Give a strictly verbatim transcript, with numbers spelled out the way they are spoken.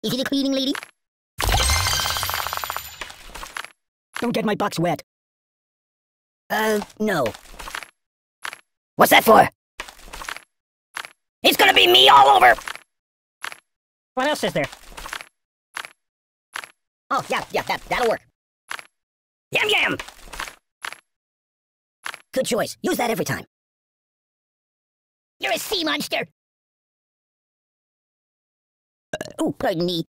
Is it a cleaning lady? Don't get my box wet. Uh, no. What's that for? It's gonna be me all over! What else is there? Oh, yeah, yeah, that, that'll work. Yam yam! Good choice. Use that every time. You're a sea monster! Uh, oh, pardon me.